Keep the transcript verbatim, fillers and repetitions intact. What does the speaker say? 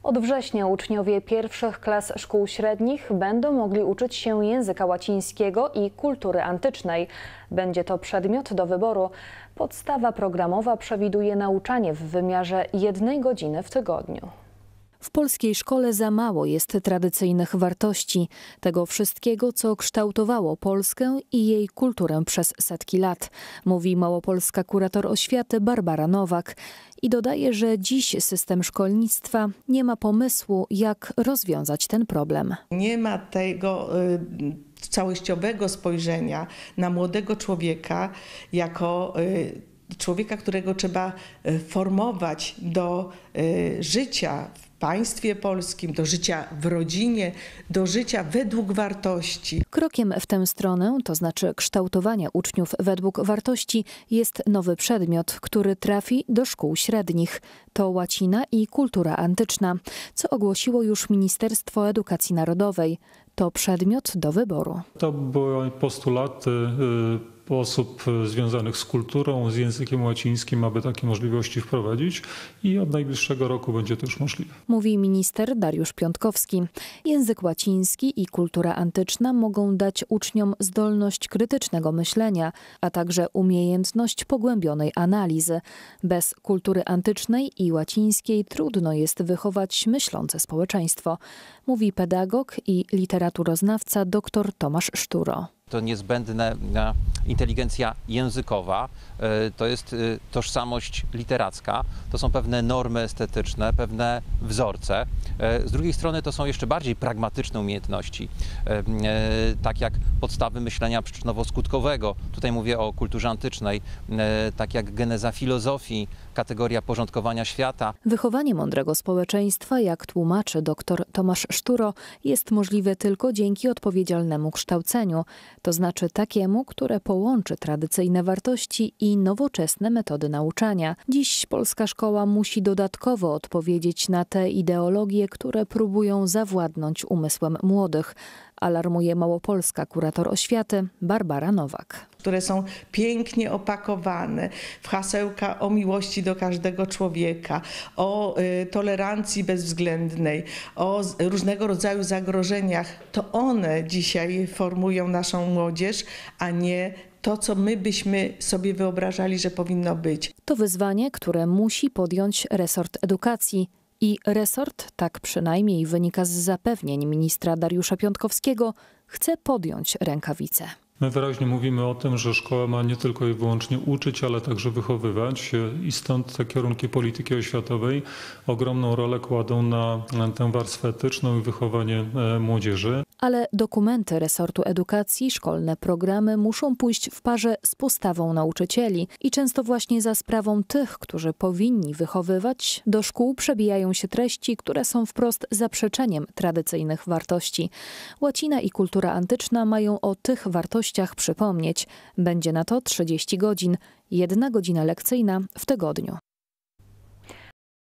Od września uczniowie pierwszych klas szkół średnich będą mogli uczyć się języka łacińskiego i kultury antycznej. Będzie to przedmiot do wyboru. Podstawa programowa przewiduje nauczanie w wymiarze jednej godziny w tygodniu. W polskiej szkole za mało jest tradycyjnych wartości, tego wszystkiego, co kształtowało Polskę i jej kulturę przez setki lat, mówi małopolska kurator oświaty Barbara Nowak i dodaje, że dziś system szkolnictwa nie ma pomysłu, jak rozwiązać ten problem. Nie ma tego y, całościowego spojrzenia na młodego człowieka jako y, człowieka, którego trzeba formować do y, życia w państwie polskim, do życia w rodzinie, do życia według wartości. Krokiem w tę stronę, to znaczy kształtowania uczniów według wartości, jest nowy przedmiot, który trafi do szkół średnich. To łacina i kultura antyczna, co ogłosiło już Ministerstwo Edukacji Narodowej. To przedmiot do wyboru. To były postulaty osób związanych z kulturą, z językiem łacińskim, aby takie możliwości wprowadzić i od najbliższego roku będzie to już możliwe. Mówi minister Dariusz Piontkowski. Język łaciński i kultura antyczna mogą dać uczniom zdolność krytycznego myślenia, a także umiejętność pogłębionej analizy. Bez kultury antycznej i łacińskiej trudno jest wychować myślące społeczeństwo, mówi pedagog i literaturoznawca dr Tomasz Szturo. To niezbędna inteligencja językowa, to jest tożsamość literacka, to są pewne normy estetyczne, pewne wzorce. Z drugiej strony to są jeszcze bardziej pragmatyczne umiejętności, tak jak podstawy myślenia przyczynowo-skutkowego. Tutaj mówię o kulturze antycznej, tak jak geneza filozofii, kategoria porządkowania świata. Wychowanie mądrego społeczeństwa, jak tłumaczy dr Tomasz Szturo, jest możliwe tylko dzięki odpowiedzialnemu kształceniu, to znaczy takiemu, które połączy tradycyjne wartości i nowoczesne metody nauczania. Dziś polska szkoła musi dodatkowo odpowiedzieć na te ideologie, które próbują zawładnąć umysłem młodych, alarmuje małopolska kurator oświaty Barbara Nowak. Które są pięknie opakowane w hasełka o miłości do każdego człowieka, o y, tolerancji bezwzględnej, o z, różnego rodzaju zagrożeniach. To one dzisiaj formują naszą młodzież, a nie to, co my byśmy sobie wyobrażali, że powinno być. To wyzwanie, które musi podjąć resort edukacji. I resort, tak przynajmniej wynika z zapewnień ministra Dariusza Piontkowskiego, chce podjąć rękawice. My wyraźnie mówimy o tym, że szkoła ma nie tylko i wyłącznie uczyć, ale także wychowywać i stąd te kierunki polityki oświatowej ogromną rolę kładą na tę warstwę etyczną i wychowanie młodzieży. Ale dokumenty resortu edukacji, szkolne programy muszą pójść w parze z postawą nauczycieli i często właśnie za sprawą tych, którzy powinni wychowywać, do szkół przebijają się treści, które są wprost zaprzeczeniem tradycyjnych wartości. Łacina i kultura antyczna mają o tych wartościach przypomnieć. Będzie na to trzydzieści godzin, jedna godzina lekcyjna w tygodniu.